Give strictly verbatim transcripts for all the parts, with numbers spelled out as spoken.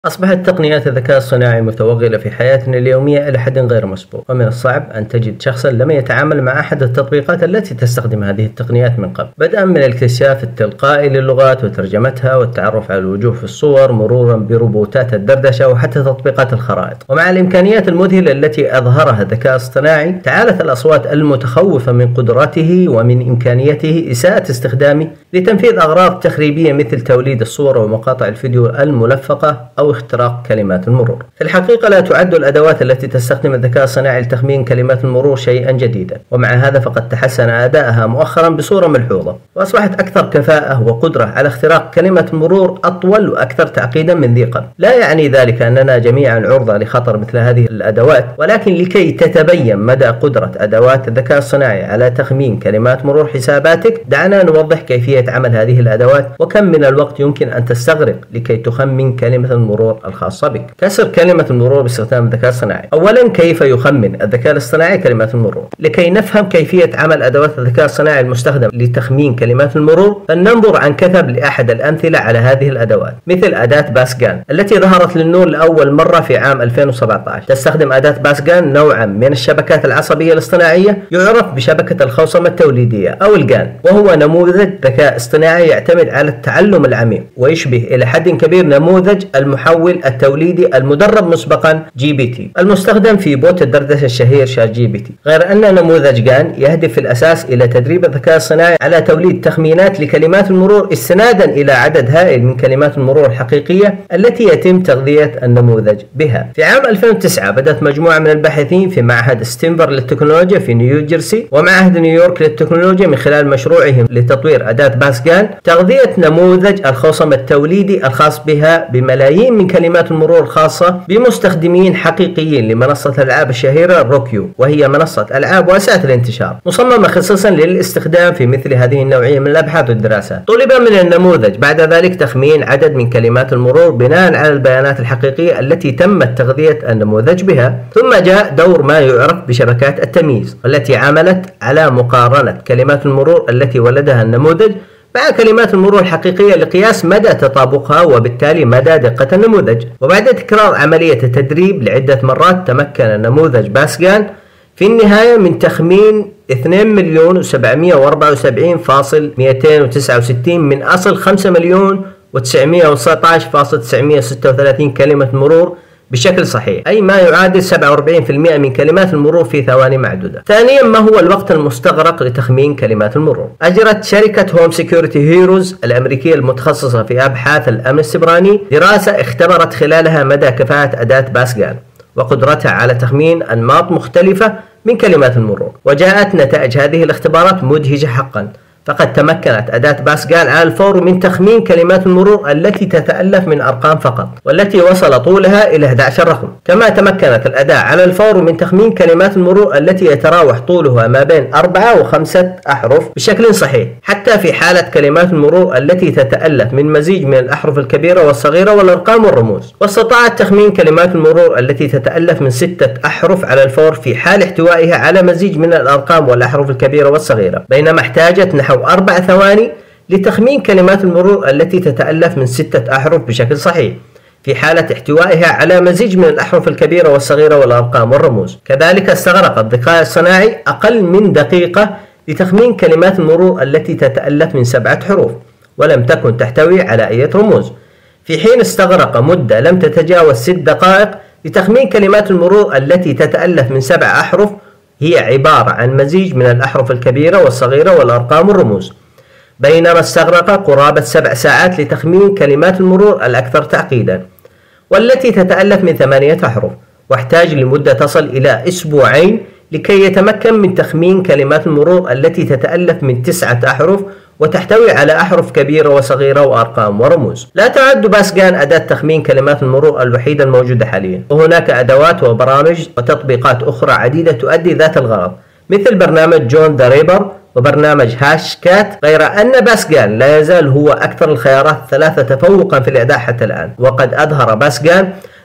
أصبحت تقنيات الذكاء الصناعي متوغلة في حياتنا اليومية إلى حد غير مسبوق، ومن الصعب أن تجد شخصا لم يتعامل مع أحد التطبيقات التي تستخدم هذه التقنيات من قبل، بدءا من الاكتشاف التلقائي للغات وترجمتها والتعرف على الوجوه في الصور، مرورا بروبوتات الدردشة وحتى تطبيقات الخرائط. ومع الإمكانيات المذهلة التي أظهرها الذكاء الاصطناعي، تعالت الأصوات المتخوفة من قدراته ومن إمكانيته إساءة استخدامه لتنفيذ أغراض تخريبية مثل توليد الصور ومقاطع الفيديو الملفقة أو اختراق كلمات المرور. في الحقيقة لا تعد الأدوات التي تستخدم الذكاء الصناعي لتخمين كلمات المرور شيئا جديدا، ومع هذا فقد تحسن أداءها مؤخرا بصورة ملحوظة، وأصبحت أكثر كفاءة وقدرة على اختراق كلمة المرور أطول وأكثر تعقيدا من ذي قبل. لا يعني ذلك أننا جميعا عرضة لخطر مثل هذه الأدوات، ولكن لكي تتبين مدى قدرة أدوات الذكاء الصناعي على تخمين كلمات مرور حساباتك، دعنا نوضح كيفية عمل هذه الأدوات وكم من الوقت يمكن أن تستغرق لكي تخمن كلمة المرور الخاصة بك. كسر كلمة المرور باستخدام الذكاء الصناعي. أولا، كيف يخمن الذكاء الاصطناعي كلمات المرور؟ لكي نفهم كيفية عمل أدوات الذكاء الصناعي المستخدم لتخمين كلمات المرور، فلننظر عن كثب لأحد الأمثلة على هذه الأدوات، مثل أداة باسكان التي ظهرت للنور لأول مرة في عام ألفين وسبعة عشر. تستخدم أداة باسكان نوعا من الشبكات العصبية الاصطناعية يعرف بشبكة الخوصمة التوليدية أو الجان، وهو نموذج ذكاء اصطناعي يعتمد على التعلم العميق، ويشبه إلى حد كبير نموذج المحول التوليدي المدرب مسبقا جي بي تي المستخدم في بوت الدردشة الشهير شات جي بي تي، غير أن نموذج جان يهدف في الأساس إلى تدريب الذكاء الصناعي على توليد تخمينات لكلمات المرور استنادا إلى عدد هائل من كلمات المرور الحقيقية التي يتم تغذية النموذج بها. في عام ألفين وتسعة بدأت مجموعة من الباحثين في معهد ستينفر للتكنولوجيا في نيوجيرسي ومعهد نيويورك للتكنولوجيا من خلال مشروعهم لتطوير أداة باسكان تغذية نموذج الخوصم التوليدي الخاص بها بملايين من كلمات المرور الخاصة بمستخدمين حقيقيين لمنصة الألعاب الشهيرة روكيو، وهي منصة ألعاب واسعة الانتشار مصممة خصيصا للاستخدام في مثل هذه النوعية من الأبحاث والدراسات. طلب من النموذج بعد ذلك تخمين عدد من كلمات المرور بناء على البيانات الحقيقية التي تمت تغذية النموذج بها، ثم جاء دور ما يعرف بشبكات التمييز والتي عملت على مقارنة كلمات المرور التي ولدها النموذج مع كلمات المرور الحقيقية لقياس مدى تطابقها وبالتالي مدى دقة النموذج. وبعد تكرار عملية التدريب لعدة مرات تمكن النموذج باسكان في النهاية من تخمين اثنين مليون وسبعمائة وأربعة وسبعين فاصل مئتين وتسعة وستين من أصل خمسة مليون وتسعمائة وتسعة عشر فاصل تسعمائة وستة وثلاثين كلمة مرور بشكل صحيح، أي ما يعادل سبعة وأربعين بالمئة من كلمات المرور في ثواني معدودة. ثانيا، ما هو الوقت المستغرق لتخمين كلمات المرور؟ أجرت شركة هوم سيكيورتي هيروز الأمريكية المتخصصة في أبحاث الأمن السيبراني دراسة اختبرت خلالها مدى كفاءة أداة باسكان وقدرتها على تخمين أنماط مختلفة من كلمات المرور، وجاءت نتائج هذه الاختبارات مدهشة حقا، فقد تمكنت أداة باسكان على الفور من تخمين كلمات المرور التي تتألف من أرقام فقط والتي وصل طولها إلى أحد عشر رقم. كما تمكنت الأداة على الفور من تخمين كلمات المرور التي يتراوح طولها ما بين أربعة وخمسة أحرف بشكل صحيح، حتى في حالة كلمات المرور التي تتألف من مزيج من الأحرف الكبيرة والصغيرة والأرقام والرموز. واستطاعت تخمين كلمات المرور التي تتألف من ستة أحرف على الفور في حال احتوائها على مزيج من الأرقام والأحرف الكبيرة والصغيرة، بينما احتاجت نحو أربع ثواني لتخمين كلمات المرور التي تتألف من ستة أحرف بشكل صحيح في حالة احتوائها على مزيج من الأحرف الكبيرة والصغيرة والأرقام والرموز. كذلك استغرق الذكاء الصناعي أقل من دقيقة لتخمين كلمات المرور التي تتألف من سبعة حروف ولم تكن تحتوي على أي رموز، في حين استغرق مدة لم تتجاوز ست دقائق لتخمين كلمات المرور التي تتألف من سبع أحرف هي عبارة عن مزيج من الأحرف الكبيرة والصغيرة والأرقام والرموز، بينما استغرق قرابة سبع ساعات لتخمين كلمات المرور الأكثر تعقيدا والتي تتألف من ثمانية أحرف، واحتاج لمدة تصل إلى أسبوعين لكي يتمكن من تخمين كلمات المرور التي تتألف من تسعة أحرف وتحتوي على أحرف كبيرة وصغيرة وأرقام ورموز. لا تعد باسكان أداة تخمين كلمات المرور الوحيدة الموجودة حاليا، وهناك أدوات وبرامج وتطبيقات أخرى عديدة تؤدي ذات الغرض، مثل برنامج جون ذا ريبر وبرنامج هاش كات، غير أن باسكان لا يزال هو أكثر الخيارات الثلاثة تفوقا في الأداء حتى الآن. وقد أظهر باسكان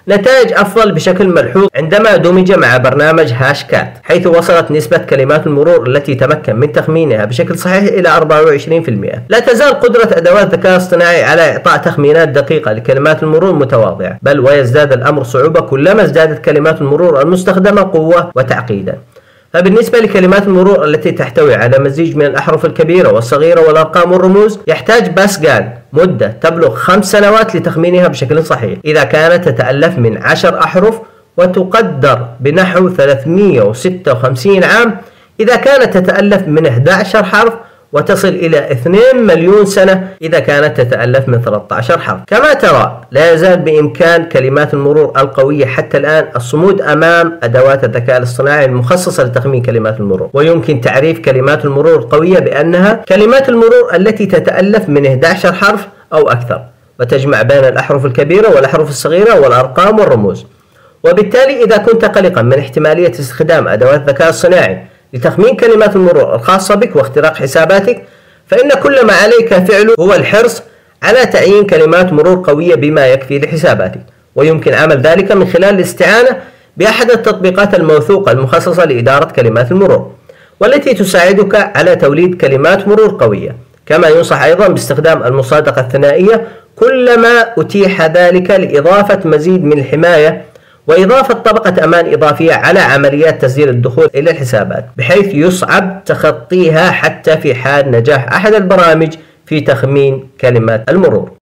نتائج أفضل بشكل ملحوظ عندما دمج مع برنامج هاشكات، حيث وصلت نسبة كلمات المرور التي تمكن من تخمينها بشكل صحيح إلى أربعة وعشرين بالمئة. لا تزال قدرة أدوات الذكاء الاصطناعي على إعطاء تخمينات دقيقة لكلمات المرور متواضعة، بل ويزداد الأمر صعوبة كلما ازدادت كلمات المرور المستخدمة قوة وتعقيدا. فبالنسبة لكلمات المرور التي تحتوي على مزيج من الأحرف الكبيرة والصغيرة والأرقام والرموز، يحتاج باسكال مدة تبلغ خمس سنوات لتخمينها بشكل صحيح إذا كانت تتألف من عشر أحرف، وتقدر بنحو ثلاثمئة وستة وخمسين عام إذا كانت تتألف من أحد عشر حرف، وتصل إلى اثنين مليون سنة إذا كانت تتألف من ثلاثة عشر حرف. كما ترى لا يزال بإمكان كلمات المرور القوية حتى الآن الصمود أمام أدوات الذكاء الاصطناعي المخصصة لتخمين كلمات المرور، ويمكن تعريف كلمات المرور القوية بأنها كلمات المرور التي تتألف من أحد عشر حرف أو أكثر، وتجمع بين الأحرف الكبيرة والأحرف الصغيرة والأرقام والرموز. وبالتالي إذا كنت قلقا من احتمالية استخدام أدوات الذكاء الصناعي لتخمين كلمات المرور الخاصة بك واختراق حساباتك، فإن كل ما عليك فعله هو الحرص على تعيين كلمات مرور قوية بما يكفي لحساباتك، ويمكن عمل ذلك من خلال الاستعانة بأحد التطبيقات الموثوقة المخصصة لإدارة كلمات المرور، والتي تساعدك على توليد كلمات مرور قوية. كما ينصح أيضا باستخدام المصادقة الثنائية كلما أتيح ذلك لإضافة مزيد من الحماية وإضافة طبقة أمان إضافية على عمليات تسجيل الدخول إلى الحسابات، بحيث يصعب تخطيها حتى في حال نجاح أحد البرامج في تخمين كلمات المرور.